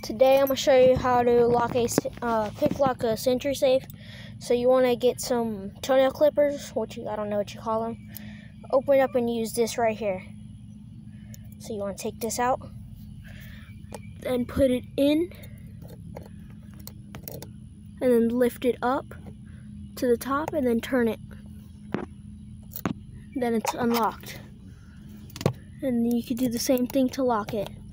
Today I'm going to show you how to pick lock a Sentry Safe. So you want to get some toenail clippers, I don't know what you call them. Open it up and use this right here. So you want to take this out, then put it in, and then lift it up to the top and then turn it. Then it's unlocked. And you could do the same thing to lock it.